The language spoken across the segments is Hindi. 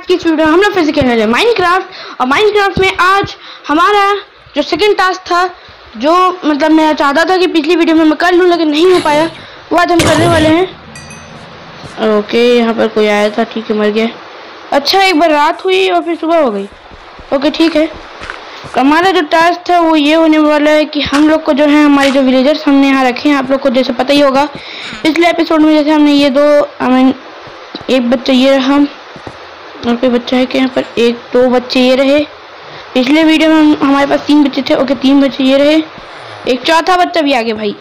की इस वीडियो में हम लोग फिर से खेलने वाले माइनक्राफ्ट। और माइनक्राफ्ट में आज हमारा जो सेकंड टास्क था, जो मतलब मैं चाहता था कि पिछली वीडियो में मैं कर लूँ लेकिन नहीं हो पाया, वो आज हम करने वाले हैं। ओके, यहाँ पर कोई आया था, ठीक है, मर गया। अच्छा, एक बार रात हुई और फिर सुबह हो गई। ओके ठीक है। तो हमारा जो टास्क था वो ये होने वाला है कि हम लोग को जो है हमारे जो विलेजर्स हमने यहाँ रखे हैं, आप लोग को जैसे पता ही होगा पिछले एपिसोड में, जैसे हमने ये एक बच्चा ये रहा और कोई बच्चा है कि यहाँ पर, एक दो बच्चे ये रहे। पिछले वीडियो में हमारे पास 3 बच्चे थे। ओके, 3 बच्चे ये रहे, एक चौथा बच्चा भी आ गया भाई।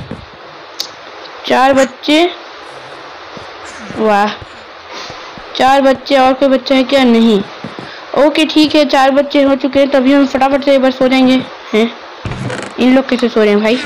4 बच्चे, वाह, 4 बच्चे। और कोई बच्चा है क्या? नहीं। ओके ठीक है, 4 बच्चे हो चुके हैं। तभी हम फटाफट से एक बार सो जाएंगे। हैं, इन लोग कैसे सो रहे हैं भाई?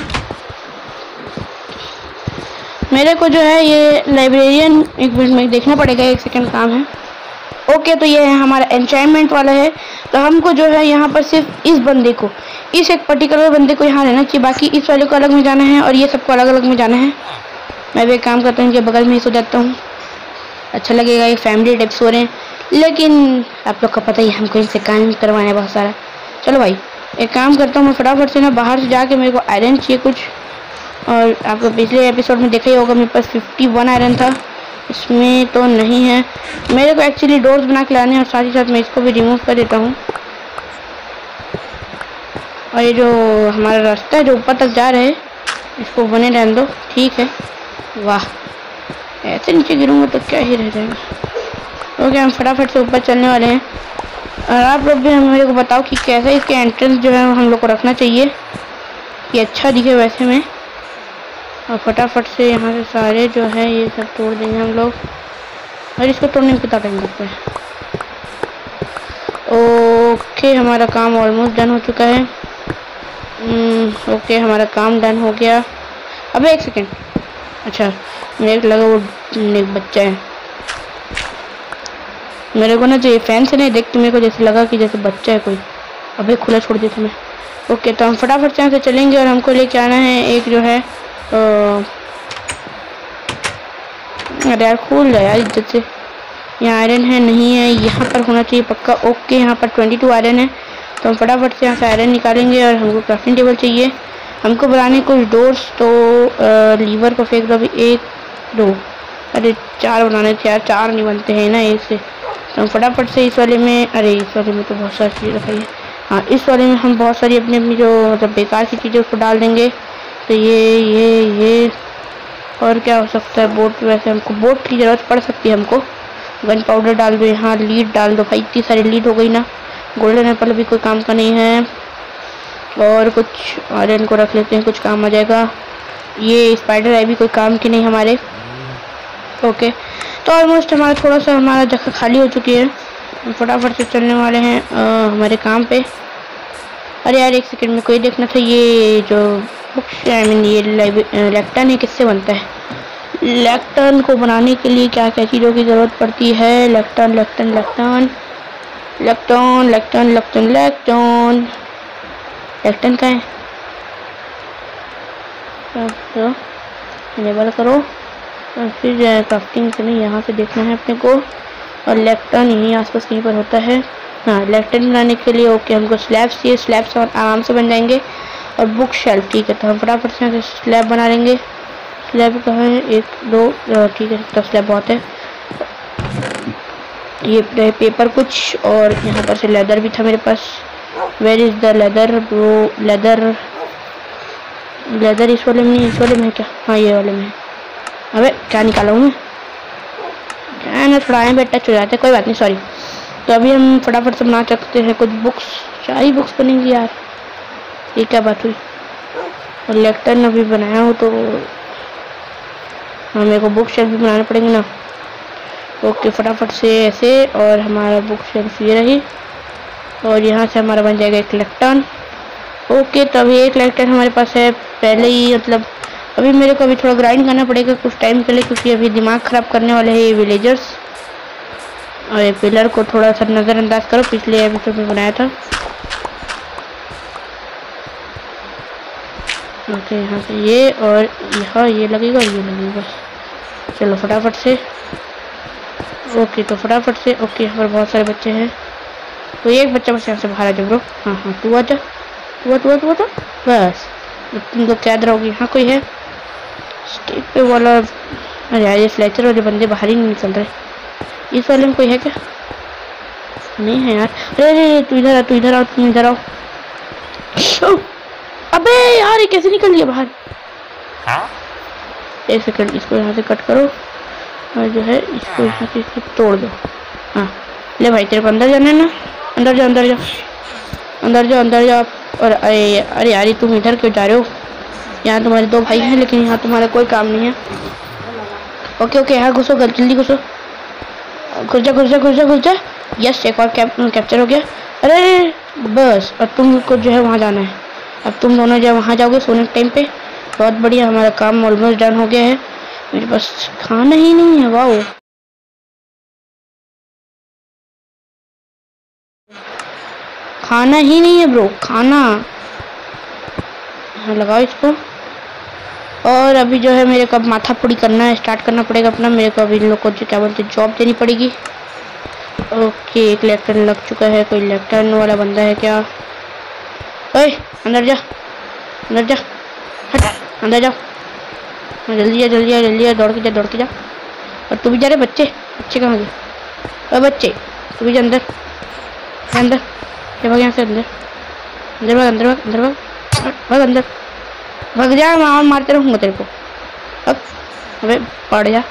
मेरे को जो है ये लाइब्रेरियन, एक मिनट में देखना पड़ेगा, 1 सेकंड काम है। ओके, तो ये है हमारा एन्चाइनमेंट वाला है। तो हमको जो है यहाँ पर सिर्फ इस बंदे को, इस एक पर्टिकुलर बंदे को यहाँ रहना चाहिए, बाकी इस वाले को अलग में जाना है और ये सबको अलग अलग में जाना है। मैं भी एक काम करता हूँ, इनके बगल में ही सो जाता हूँ, अच्छा लगेगा। ये फैमिली टाइप सो रहे हैं, लेकिन आप लोग का पता ही, हमको इनसे काम करवाना है बहुत सारा। चलो भाई, एक काम करता हूँ, मैं फटाफट से ना बाहर से जाके, मेरे को आयरन चाहिए कुछ। और आपको पिछले एपिसोड में देखा ही होगा, मेरे पास 51 आयरन था, इसमें तो नहीं है। मेरे को एक्चुअली डोर्स बना के लाने हैं, और साथ ही साथ मैं इसको भी रिमूव कर देता हूँ। और ये जो हमारा रास्ता है जो ऊपर तक जा रहा है, इसको बने रहने दो, ठीक है। वाह, ऐसे नीचे गिरूंगा तो क्या ही रह जाएगा। ओके, हम फटाफट से ऊपर चलने वाले हैं। और आप लोग भी मेरे को बताओ कि कैसे इसके एंट्रेंस जो है हम लोग को रखना चाहिए कि अच्छा दिखे वैसे में। और फटाफट से यहाँ से सारे जो है ये सब तोड़ देंगे हम लोग। और इसको तोड़ने में कितना टाइम लगता है? ओके, हमारा काम ऑलमोस्ट डन हो चुका है। ओके, हमारा काम डन हो गया। अबे 1 सेकेंड, अच्छा मेरे को लगा वो एक बच्चा है। मेरे को ना जो ये फैन से नहीं देख के मेरे को जैसे लगा कि जैसे बच्चा है कोई। अबे खुला छोड़ दिया मैं। ओके, तो हम फटाफट से यहाँ से चलेंगे और हमको लेके आना है एक जो है, अरे यार खोल जाए यार इज्जत से। यहाँ आयरन है? नहीं है, यहाँ पर होना चाहिए पक्का। ओके, यहाँ पर 22 आयरन है। तो हम फटाफट से यहाँ से आयरन निकालेंगे और हमको क्राफ्टिंग टेबल चाहिए। हमको बनाने कुछ डोर्स, तो लीवर को फेंक दो अभी। 1 2, अरे 4 बनाने थे यार, 4 नहीं बनते हैं ना 1 से। तो हम फटाफट से इस वाले में, अरे इस वाले में तो बहुत सारी चीज़ें रखाई है। हाँ, इस वाले में हम बहुत सारी अपनी जो मतलब बेकार की चीज़ें उसको डाल देंगे। तो ये और क्या हो सकता है? बोट, वैसे हमको बोट की ज़रूरत पड़ सकती है हमको। गन पाउडर डाल दो यहाँ, लीड डाल दो भाई, इतनी सारी लीड हो गई ना। गोल्डन एप्पल भी कोई काम का नहीं है। और कुछ आयरन को रख लेते हैं, कुछ काम आ जाएगा। ये स्पाइडर आई भी कोई काम की नहीं हमारे। ओके, तो ऑलमोस्ट हमारा जगह खाली हो चुकी है। हम फटाफट से चलने वाले हैं हमारे काम पे। अरे यार 1 सेकंड में कोई देखना था, ये जो ये लैक्टन है, किससे बनता है? लैक्टन को बनाने के लिए क्या क्या चीज़ों की ज़रूरत पड़ती है? लैक्टन लैक्टन लैक्टन लैक्टन लैक्टन लैक्टन लैक्टन लैक्टन का है, तो इनेबल करो। और फिर जो है क्राफ्टिंग से नहीं, यहाँ से देखना है अपने को। और लैक्टन यहीं आसपास कहीं पर होता है। हाँ, लैक्टन बनाने के लिए ओके हमको स्लैब्स चाहिए, स्लैब्स और आराम से बन जाएंगे। और बुक शेल्फ, ठीक है, तो हम फटाफट से स्लैब बना लेंगे। स्लैब कहाँ है? 1 2, ठीक है, तो स्लैब बहुत है। ये पेपर कुछ, और यहाँ पर से लेदर भी था मेरे पास। Where is the leather bro? Leather इस वाले में नहीं, इस वाले में है क्या? हाँ, ये वाले में है। अबे क्या निकाला हूँ मैं? क्या ना, थोड़ा आए बेटा चल जाते, कोई बात नहीं, सॉरी। तो अभी हम फटाफट से बना सकते हैं कुछ बुक्स। 4 ही बुक्स बनेंगी यार, ये क्या बात हुई? और लैक्टन अभी बनाया हो तो मेरे को बुक शेल्फ भी बनाने पड़ेंगे ना। ओके, फटाफट से ऐसे, और हमारा बुक शेल्फ ये रही। और यहाँ से हमारा बन जाएगा एक लैक्टन। ओके, तो अभी 1 लैक्टन हमारे पास है पहले ही, मतलब अभी मेरे को अभी थोड़ा ग्राइंड करना पड़ेगा कुछ टाइम के लिए, क्योंकि अभी दिमाग ख़राब करने वाले हैं ये विलेजर्स। और ये पिलर को थोड़ा सा नज़रअंदाज करो, पिछले एपिसोड में बनाया था। ओके, यहाँ से ये, और यहाँ ये लगेगा और ये लगेगा। चलो फटाफट से ओके तो फटाफट से, ओके यहाँ पर बहुत सारे बच्चे हैं, तो एक बच्चा बस यहाँ से बाहर आ जाओ ब्रो। हाँ हाँ तू आ जा, तू आ बस, तुम लोग कैद रहोगे। यहाँ कोई है स्टेज पे वाला? अरे यार ये फ्लेचर वाले बंदे बाहर ही नहीं निकल रहे। इस वाले में कोई है क्या? नहीं है यार। अरे तू इधर आओ, तुम इधर आओ। अबे यार ये कैसे निकल गया बाहर? एक सेकंड, इसको यहाँ से कट करो और जो है इसको यहाँ से तोड़ दो। हाँ ले भाई, तेरे को अंदर जाना है ना, अंदर जाओ। और अरे यार तुम इधर क्यों जा रहे हो? यहाँ तुम्हारे दो भाई हैं लेकिन यहाँ तुम्हारा कोई काम नहीं है। ओके यहाँ घुसो, जल्दी घुस जा। यस एक और कैप्चर हो गया। अरे बस, और तुमको जो है वहाँ जाना है। अब तुम दोनों जो वहाँ जाओगे सोने के टाइम पे। बहुत बढ़िया, हमारा काम ऑलमोस्ट डन हो गया है। मेरे पास खाना ही नहीं है। वाओ, खाना ही नहीं है ब्रो, खाना। हाँ लगाओ इसको। और अभी जो है मेरे को अब माथा पुड़ी करना है, स्टार्ट करना पड़ेगा अपना। मेरे को अभी इन लोग को जो क्या बोलते हैं जॉब देनी पड़ेगी। ओके एक लेफ्टन लग चुका है। कोई लेफ्टन वाला बंदा है क्या? ओए अंदर जा, हट अंदर जाओ। जल्दी आ, दौड़ के जा। और तू भी जा रहे? बच्चे कहाँ गए? अरे बच्चे तू भी जा अंदर, भाग यहाँ से, अंदर भाग जा। मैं मारते रहूँगा तेरे को। अबे पड़ जा,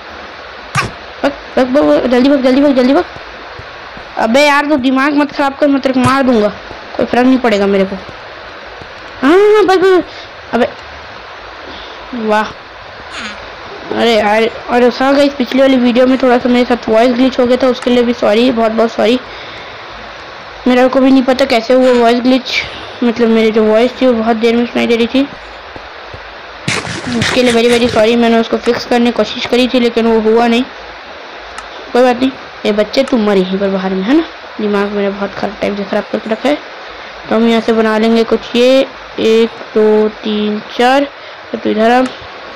जल्दी भाग। अबे यार तू दिमाग मत खराब कर, मैं तेरे को मार दूंगा, कोई फर्क नहीं पड़ेगा मेरे को। हाँ बस। अबे वाह, अरे यार। और हाँ गाइस, पिछली वाली वीडियो में थोड़ा सा मेरे साथ वॉइस ग्लिच हो गया था, उसके लिए भी सॉरी, बहुत सॉरी। मेरा को भी नहीं पता कैसे हुआ वॉइस ग्लिच, मतलब मेरी जो वॉइस थी वो बहुत देर में सुनाई दे रही थी, उसके लिए वेरी सॉरी। मैंने उसको फिक्स करने की कोशिश करी थी लेकिन वो हुआ नहीं। कोई बात नहीं। ये बच्चे तुम मर यहीं पर बाहर में, है ना? दिमाग मेरा बहुत टाइम से खराब करके रखा है। तो हम यहाँ से बना लेंगे कुछ ये 1 2 3 4। तो इधर अब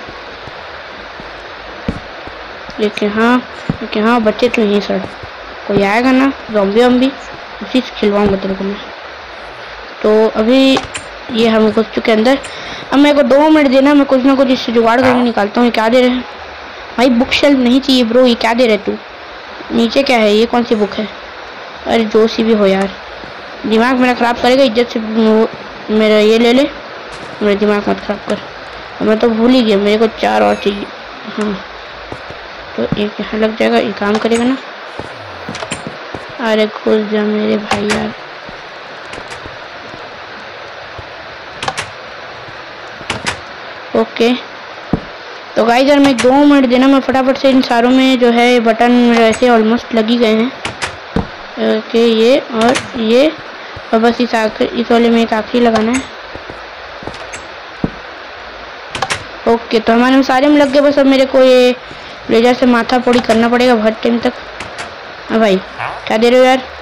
एक यहाँ बच्चे तो यहीं सड़। कोई आएगा ना ज़ॉम्बी उसी से खिलवाऊंगा तेरे को मैं। तो अभी ये हम घुस चुके अंदर। अब मेरे को 2 मिनट देना, मैं कुछ ना कुछ इससे जुगाड़ करके निकालता हूँ। ये क्या दे रहे हैं भाई? बुक शेल्फ नहीं चाहिए ब्रो, ये क्या दे रहे तू? नीचे क्या है? ये कौन सी बुक है? अरे जो सी भी हो यार, दिमाग मेरा ख़राब करेगा। इज्जत से मेरा ये ले ले, मेरा दिमाग मत ख़राब कर। मैं तो भूल ही गया, मेरे को 4 और चाहिए। हाँ तो एक यहाँ लग जाएगा, ये काम करेगा ना? अरे खुल जा मेरे भाई यार। ओके तो गाइस यार मैं 2 मिनट देना, मैं फटाफट से इन सारों में जो है बटन ऐसे ऑलमोस्ट लग ही गए हैं। ओके ये और बस इस वाले में एक आखिरी लगाना है। ओके तो हमारे सारे में लग गए। बस अब मेरे को ये लेजर से माथा पोड़ी करना पड़ेगा बहुत टाइम तक। हाँ भाई क्या दे रहे हो यार?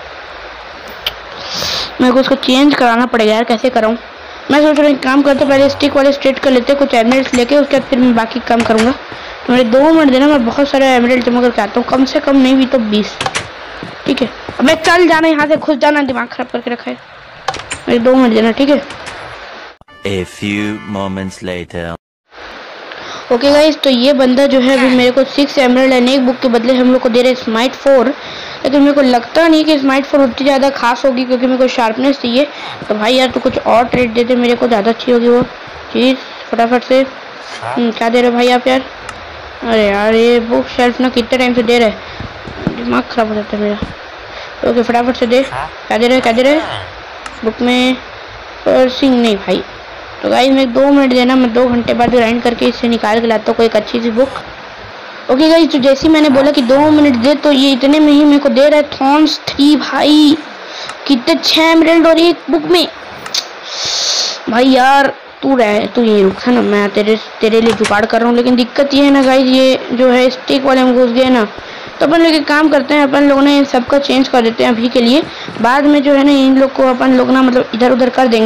मेरे को उसको चेंज कराना पड़ेगा यार, कैसे कराऊँ? मैं सोच रहा हूँ काम करते पहले स्टिक वाले स्ट्रेट कर लेते, कुछ एमरल्ड्स लेके, उसके बाद फिर मैं बाकी काम करूँगा। तो मेरे 2 मिनट देना, मैं बहुत सारे एमरल्ड जमा करके आता हूँ, कम से कम नहीं भी तो 20। ठीक है अब मैं चल जाना, यहाँ से खुद जाना, दिमाग खराब करके रखा है। मेरे 2 मिनट देना, ठीक है? A few moments later. Okay guys तो ये बंदा जो है अभी मेरे को 6 एमरल्ड एंड 1 बुक के बदले हम लोग को दे रहे हैं स्माइट 4। लेकिन मेरे को लगता नहीं कि स्माइट 4 उतनी ज़्यादा खास होगी, क्योंकि मेरे को शार्पनेस चाहिए। तो भाई यार तू कुछ और ट्रेड दे दे, मेरे को ज़्यादा अच्छी होगी वो चीज़। फटाफट से क्या दे रहे हो भाई आप यार? अरे यार ये बुक शेल्फ ना कितने टाइम से दे रहे, दिमाग खराब हो जाता है मेरा। ओके फटाफट से दे। क्या दे रहे? बुक में पर्सिंग नहीं भाई। तो गाइस मैं 2 मिनट देना, मैं 2 घंटे बाद ग्राइंड करके इससे निकाल के लाता हूँ कोई एक अच्छी सी बुक। ओके गाइस तो जैसे मैंने बोला कि 2 मिनट दे, तो ये इतने में ही मेरे को दे रहा है थॉर्न्स 3 भाई। कितने 6 एमरल्ड और 1 बुक में। भाई यार तू यहीं रुक है ना, मैं तेरे लिए जुगाड़ कर रहा हूँ। लेकिन दिक्कत ये है ना गाइस, ये जो है स्टिक वाले में घुस गए ना, तो अपन लोग एक काम करते हैं, अपन लोगों ने सबका चेंज कर देते हैं अभी के लिए। बाद में जो है ना इन लोग को अपन लोग ना मतलब इधर उधर कर देंगे।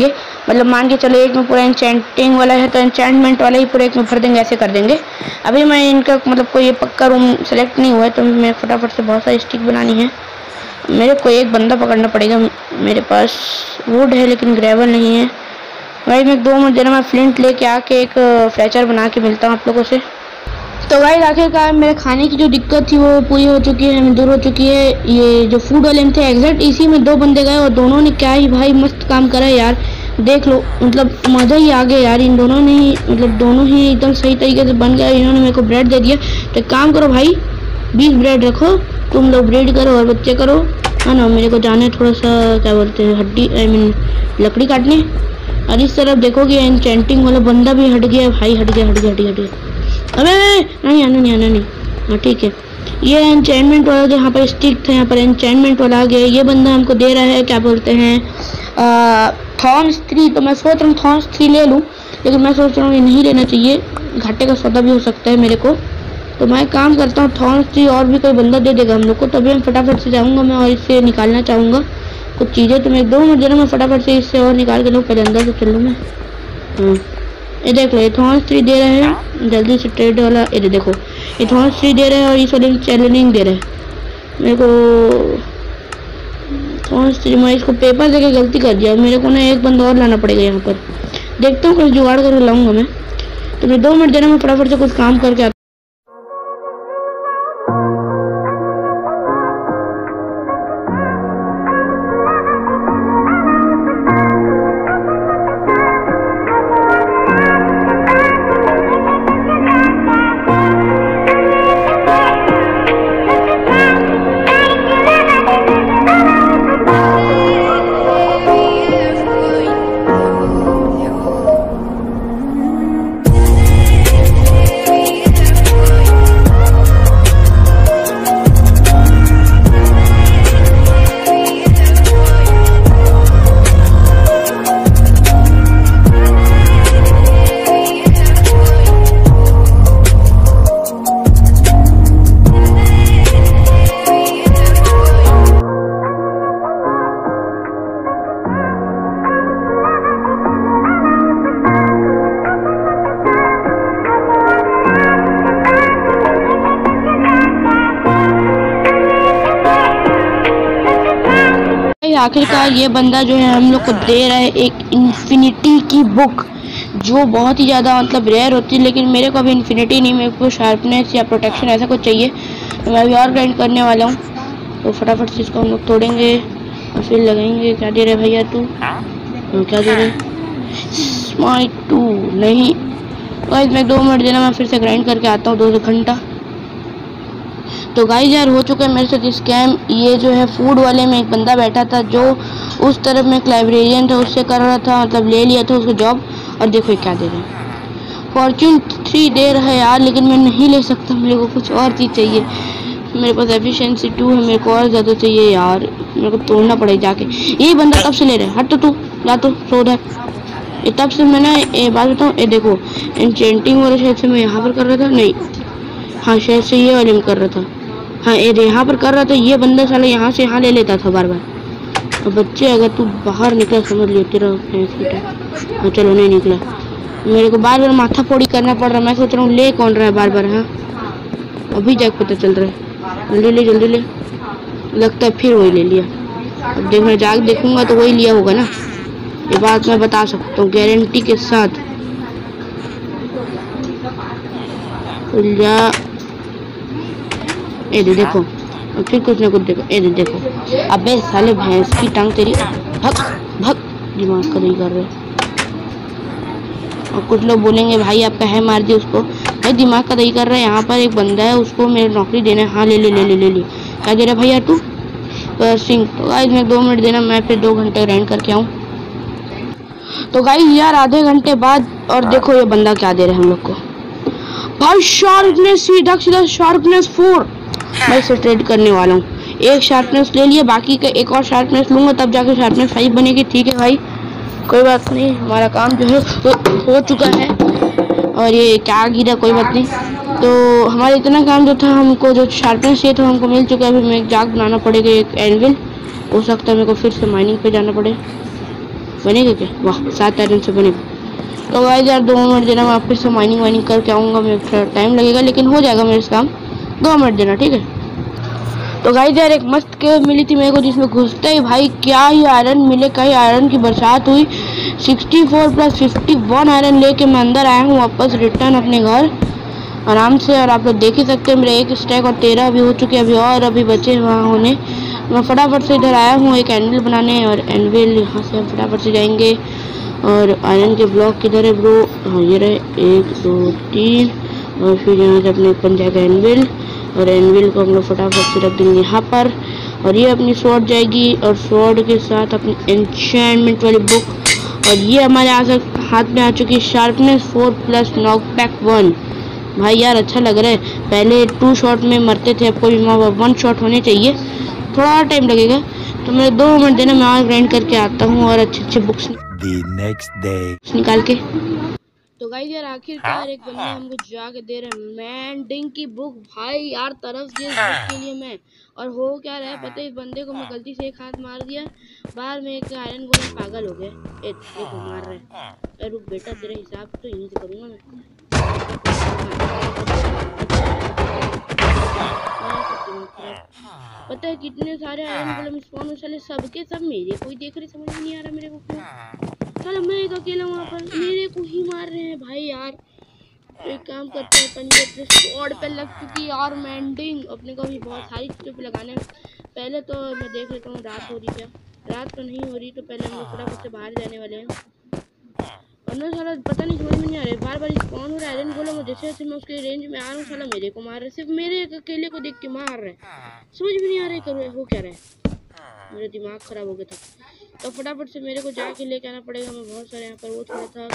मतलब मान के चलो एक में पूरा एन्चेंटिंग वाला है तो एन्चेंटमेंट वाला ही पूरा एक में भर देंगे, ऐसे कर देंगे। अभी मैं इनका मतलब कोई पक्का रूम सेलेक्ट नहीं हुआ है तो मैं फटाफट से बहुत सारी स्टिक बनानी है। मेरे को एक बंदा पकड़ना पड़ेगा। मेरे पास वुड है लेकिन ग्रेवल नहीं है। भाई मैं 2 मिनट देना, मैं फ्लिंट लेके आके एक फ्लेचर बना के मिलता हूँ आप लोगों से। तो भाई आखिरकार मेरे खाने की जो दिक्कत थी वो पूरी हो चुकी है, दूर हो चुकी है। ये जो फूड वाले थे एग्जैक्ट इसी में 2 बंदे गए और दोनों ने क्या ही भाई मस्त काम करा है यार, देख लो। मतलब मज़ा ही आ गया यार, इन दोनों ने ही मतलब दोनों ही एकदम सही तरीके से बन गया। इन्होंने मेरे को ब्रेड दे दिया। तो एक काम करो भाई 20 ब्रेड रखो, तुम लोग ब्रेड करो और बच्चे करो, है ना। मेरे को जाने थोड़ा सा क्या बोलते हैं हड्डी आई मीन लकड़ी काटने। और इस तरफ देखो कि एन्चेंटिंग वाला बंदा भी हट गया भाई, हट गया। अबे नहीं आना नहीं। हाँ ठीक है, ये एन्चेंटमेंट वाला जो यहाँ पर स्टिक था, यहाँ पर एन्चेंटमेंट वाला आ गया। ये बंदा हमको दे रहा है क्या बोलते हैं थॉर्न्स 3। तो मैं सोच रहा हूँ थॉर्न्स 3 ले लूँ, लेकिन मैं सोच रहा हूँ ये नहीं लेना चाहिए, घाटे का सौदा भी हो सकता है मेरे को। तो मैं काम करता हूँ थॉर्न्स 3 और भी कोई बंदा दे देगा हम लोग को, तभी हम फटाफट से जाऊँगा मैं और इससे निकालना चाहूँगा कुछ चीज़ें। तो मैं 2 मिनट देना, मैं फटाफट से इससे और निकाल के लूँ, पहले अंदर से चल लूँ मैं। हाँ ये देख लो, ये थॉर्न्स 3 दे रहे हैं, जल्दी से ट्रेड वाला। ये देखो ये थॉर्न्स 3 दे रहे हैं और इस वाले चैलेंजिंग दे रहे हैं मेरे को थॉर्न्स 3। मैं इसको पेपर देके गलती कर दिया, मेरे को ना एक बंदा और लाना पड़ेगा यहाँ पर। देखता हूँ कुछ जुगाड़ करके लाऊंगा मैं। तो मैं 2 मिनट देना, मैं फटाफट से कुछ काम करके आता। आखिरकार ये बंदा जो है हम लोग को दे रहा है एक इन्फिनिटी की बुक, जो बहुत ही ज़्यादा मतलब रेयर होती है, लेकिन मेरे को अभी इन्फिनिटी नहीं, मेरे को शार्पनेस या प्रोटेक्शन ऐसा कुछ चाहिए। तो मैं अभी और ग्राइंड करने वाला हूँ। तो फटाफट से इसको हम लोग तोड़ेंगे और फिर लगाएंगे। क्या दे रहे भैया तू? क्या दे रहे? स्माइट 2 नहीं। गाइस मैं 2 मिनट देना, मैं फिर से ग्राइंड करके आता हूँ 2 घंटा। तो गाइस यार हो चुका है मेरे साथ स्कैम। ये जो है फूड वाले में एक बंदा बैठा था जो उस तरफ में एक लाइब्रेरियन था, उससे कर रहा था, मतलब ले लिया था उसको जॉब। और देखो क्या दे रहे हैं, फॉर्च्यून 3 दे रहा है यार, लेकिन मैं नहीं ले सकता, मेरे को कुछ और चीज़ चाहिए। मेरे पास एफिशिएंसी 2 है, मेरे को और ज़्यादा चाहिए यार, मेरे को तोड़ना पड़ेगा जाके। यही बंदा तब से ले रहा है, हट तो तू जा तो सो उधर। ये तब से मैंने ये बात बताऊँ, ये देखो एन्चेंटिंग वाले शायद से मैं यहाँ पर कर रहा था, नहीं हाँ शायद से ये वाले में कर रहा था, हाँ ये यहाँ पर कर रहा था। ये बंदा साला यहाँ से यहाँ ले लेता था बार बार। और बच्चे अगर तू बाहर निकला समझ लियो तेरा हाँ चलो नहीं निकला। मेरे को बार बार माथा फोड़ी करना पड़ रहा है। मैं सोच रहा हूँ ले कौन रहा है बार बार। हाँ अभी जाके पता चल रहा है। जल्दी ले, लगता है फिर वही ले लिया। अब देख मैं जाके देखूंगा तो वही लिया होगा ना, ये बात मैं बता सकता हूँ गारंटी के साथ। ये देखो फिर कुछ ना कुछ देखो, ये देखो अबे साले भैंस की टांग तेरी, भग दिमाग का नहीं कर रहे। और कुछ लोग बोलेंगे भाई आपका है मार दिया उसको, भाई दिमाग का नहीं कर रहा है। यहाँ पर एक बंदा है उसको मेरी नौकरी देना है। हाँ ले क्या दे रहा भैया तू? सिंह। तो गाइस मैं 2 मिनट देना, मैं फिर 2 घंटे ग्राइंड करके आऊँ। तो गाइस यार आधे घंटे बाद और देखो ये बंदा क्या दे रहा है हम लोग को भाई, शार्पनेस सीधा शार्पनेस 4। मैं इसे ट्रेड करने वाला हूँ। एक शार्पनेस ले लिया, बाकी का एक और शार्पनेस लूंगा तब जाके शार्पनेस 5 बनेगी। ठीक है भाई कोई बात नहीं, हमारा काम जो है हो चुका है। और ये क्या गिरा कोई बात नहीं। तो हमारा इतना काम जो था, हमको जो शार्पनेस चाहिए था हमको मिल चुका है। अभी मैं एक जाग बनाना पड़ेगा, एक एनविल। हो सकता है मेरे को फिर से माइनिंग पे जाना पड़े। बनेगा क्या? वाह 7 आयरन से बनेगा। तो गाइस यार 2 मिनट देना, मैं फिर से माइनिंग वाइनिंग करके आऊँगा, मेरे थोड़ा टाइम लगेगा लेकिन हो जाएगा मेरे काम। 2 मिनट देना, ठीक है। तो गाइस यार एक मस्त केव मिली थी मेरे को, जिसमें घुसते ही भाई क्या ही आयरन मिले, कई आयरन की बरसात हुई। 64 प्लस 51 आयरन लेके मैं अंदर आया हूँ वापस रिटर्न अपने घर आराम से। और आप लोग देख ही सकते हैं मेरे 1 स्टैक और 13 अभी हो चुके हैं, अभी और अभी बचे वहाँ होने। मैं फटाफट से इधर आया हूँ एक एनविल बनाने, और एनविल यहाँ से हम फटाफट से जाएंगे। और आयरन के ब्लॉक किधर है ब्रो? हाँ ये रहे 1 2 3। और फिर यहाँ से अपने बन जाएगा एनविल, और एनविल को हम लोग फटाफट से रख देंगे यहाँ पर। और ये अपनी स्वॉर्ड जाएगी, और स्वॉर्ड के साथ अपनी एन्चेंटमेंट वाली बुक। और ये हमारे हाथ में आ चुकी है शार्पनेस 4 प्लस नॉकबैक 1। भाई यार अच्छा लग रहा है, पहले 2 शॉट में मरते थे, अब कोई 1 शॉट होने चाहिए। थोड़ा टाइम लगेगा तो मैं 2 मिनट देना, मैं और ग्राइंड करके आता हूँ और अच्छे बुक्स निकाल के। तो गाइस यार आखिरकार एक बंदा हमको जाके दे रहे हैं मैंडिंग की बुक। भाई यार तरस गया इस बुक के लिए मैं। और हो क्या रहा है पता है, इस बंदे को मैं गलती से एक हाथ मार दिया, बाहर में एक आयरन गोलम पागल हो गया। देखो मार रहे हैं। रुक बेटा तेरा हिसाब तो यहीं से करूंगा मैं। पता है कितने सारे आयरन गोलम स्पॉन हो साले, सबके सब मेरे को ही देख रहे, समझ में नहीं आ रहा मेरे को क्यों। साला मैं एक अकेला वहाँ पर मेरे को ही मार रहे हैं भाई यार। तो एक काम करते हैं अपन, ये अपने स्वॉर्ड पे लग चुकी है और मैंडिंग अपने को भी बहुत सारी चीज़ों पे लगाने हैं। पहले तो मैं देख लेता हूँ रात हो रही क्या। रात तो नहीं हो रही, तो पहले हम लोग फटाफट से बाहर जाने वाले हैं। और ना साला पता नहीं समझ में नहीं आ रहा है, बार बार स्पॉन हो रहा है आयरन गोलम, और जैसे जैसे मैं उसके रेंज में आ रहा हूँ साला मेरे को मार रहा है, सिर्फ मेरे अकेले को देख के मार रहा है। समझ में नहीं आ रहा है करो हो क्या रहा है, मेरा दिमाग खराब हो गया था। तो फटाफट से मेरे को जाके लेके आना पड़ेगा। मैं बहुत सारे यहाँ पर वो छोड़ा था,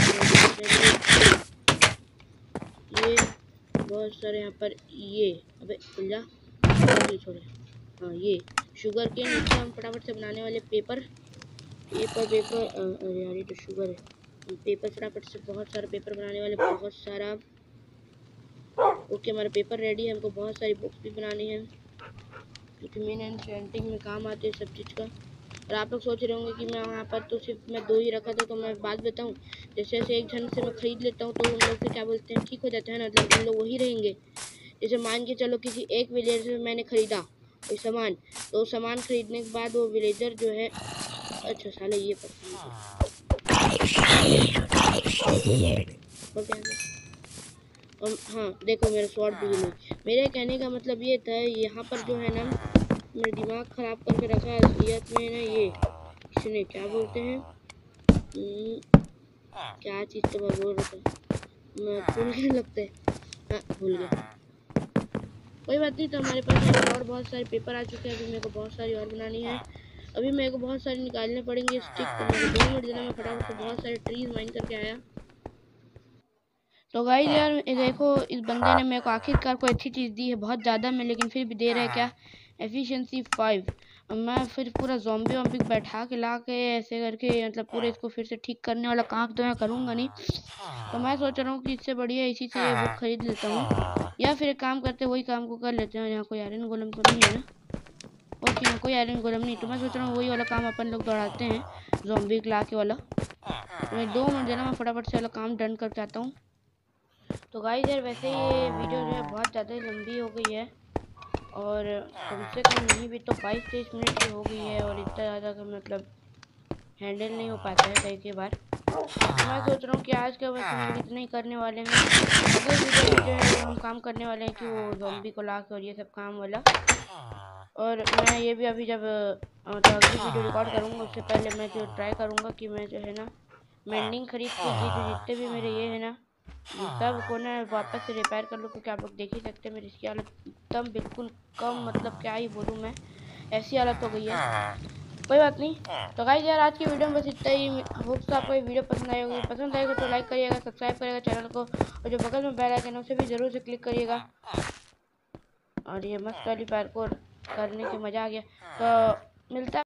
ये बहुत सारे यहाँ पर ये, अबे खुल जा छोड़े। हाँ ये शुगर के नीचे हम फटाफट से बनाने वाले पेपर। अरे यार ये तो शुगर है। पेपर फटाफट से बहुत सारा पेपर बनाने वाले, बहुत सारा। ओके हमारा पेपर रेडी है, हमको बहुत सारी बुक्स भी बनानी है क्योंकि मेन एन्चेंटिंग में काम आते हैं सब चीज़ का। और आप लोग सोच रहे होंगे कि मैं वहाँ पर तो सिर्फ मैं 2 ही रखा था, तो मैं बात बताऊँ, जैसे जैसे एक जन से मैं खरीद लेता हूँ तो उन लोग से क्या बोलते हैं ठीक हो जाता है ना, मतलब उन लोग वही रहेंगे। जैसे मान के चलो किसी एक विलेजर से मैंने खरीदा कोई सामान, तो सामान खरीदने के बाद वो विलेजर जो है, अच्छा साले ये हाँ देखो मेरा स्वॉर्ड भी नहीं। मेरे कहने का मतलब ये था, यहाँ पर जो है ना मेरा दिमाग ख़राब करके रखा है असलियत में ना, ये किसने क्या बोलते हैं क्या चीज़ तो मैं बोल रहा था, मैं भूल गया लगता है। हाँ भूल गया, कोई बात नहीं। तो हमारे पास और बहुत सारे पेपर आ चुके हैं, अभी मेरे को बहुत सारी और बनानी है। अभी मेरे को बहुत सारे निकालने पड़ेंगे स्टिक, तो मेरे 2 मिनट देना, मैं फटाफट से बहुत सारे ट्रीज माइन करके आया। तो गाइस यार देखो इस बंदे ने मेरे को आखिरकार कोई अच्छी चीज़ दी है, बहुत ज़्यादा में, लेकिन फिर भी दे रहा है क्या, एफिशिएंसी 5। मैं फिर पूरा ज़ॉम्बी वॉम्बी बैठा के ला के ऐसे करके मतलब पूरे इसको फिर से ठीक करने वाला काम तो मैं करूँगा नहीं। तो मैं सोच रहा हूँ कि इससे बढ़िया इसी से ये बुक खरीद लेता हूँ, या फिर एक काम करते वही काम को कर लेते हैं। यहाँ कोई आयरन गोलम तो नहीं है ना? ओके यहाँ कोई आयरन गोलम नहीं, तो मैं सोच रहा हूँ वही वाला काम अपन लोग दौड़ाते हैं, ज़ॉम्बी ला के वाला। तो मैं 2 मिनट देना, मैं फटाफट से वाला काम डन करके आता हूँ। तो गाइस यार वैसे ये वीडियो जो है बहुत ज़्यादा लंबी हो गई है, और कम से कम नहीं भी तो 22-23 मिनट की हो गई है, और इतना ज़्यादा का मतलब हैंडल नहीं हो पाता है कई कई बार। तो मैं सोच रहा हूँ कि आज का बस हम इतना ही करने वाले हैं। अगले वीडियो में जो है हम काम करने वाले हैं कि वो ज़ॉम्बी को ला के और ये सब काम वाला। और मैं ये भी अभी जब तो अगली वीडियो रिकॉर्ड करूँगा उससे पहले मैं जो ट्राई करूँगा कि मैं जो है ना मेंडिंग खरीद के ये जो जितने भी मेरे ये है ना सब को ना वापस से रिपेयर कर लूँ, क्योंकि आप लोग देख ही सकते हैं मेरी इसकी हालत एकदम बिल्कुल कम, मतलब क्या ही बोलूँ मैं, ऐसी हालत हो गई है। कोई बात नहीं। तो गाइस यार आज की वीडियो में बस इतना ही। होप्स आपको ये वीडियो पसंद आई होगी, पसंद आएगा तो लाइक करिएगा, सब्सक्राइब करिएगा चैनल को, और जो बगल में बेल आइकन है उसे भी ज़रूर से क्लिक करिएगा। और ये मस्त वाली पार्कोर करने के मज़ा आ गया। तो मिलता